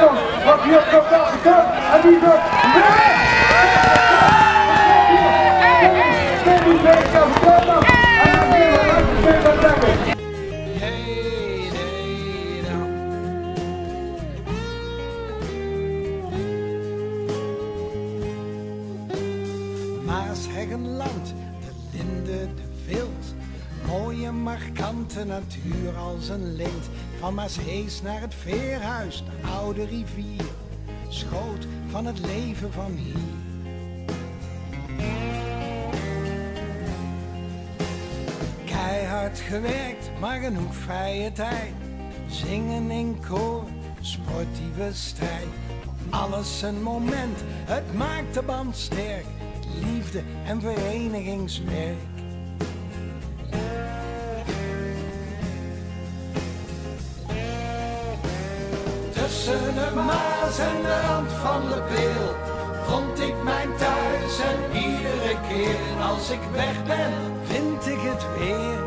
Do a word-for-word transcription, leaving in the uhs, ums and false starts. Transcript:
Nederland, wat hier op de tafel komt. En die wordt Maasheggenland, de linde, de wild. Mooie markante natuur als een lint. Van Maashees naar het veerhuis, de oude rivier. Schoot van het leven van hier. Keihard gewerkt, maar genoeg vrije tijd. Zingen in koor, sportieve strijd. Alles een moment, het maakt de band sterk. Liefde en verenigingswerk. Tussen de Maas en de rand van de Peel vond ik mijn thuis en iedere keer als ik weg ben, vind ik het weer.